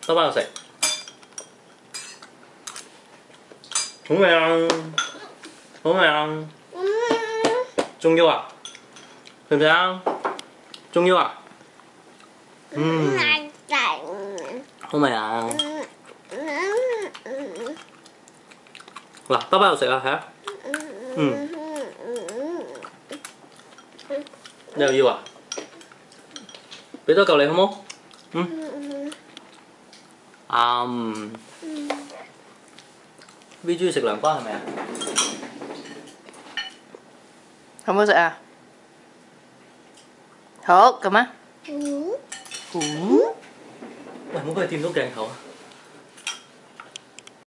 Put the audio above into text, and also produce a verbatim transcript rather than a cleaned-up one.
多包又食，好味啊！好味啊！仲要啊？食唔食啊？仲要啊？嗯，好味啊！嗱，包包又食啊，係啊，嗯，你又要啊？俾多嚿你好冇？嗯，啱。V 中意食涼瓜係咪啊？ 好唔好食啊？好，咁啊。 嗯。 嗯。 喂，唔好俾佢掂到鏡頭啊！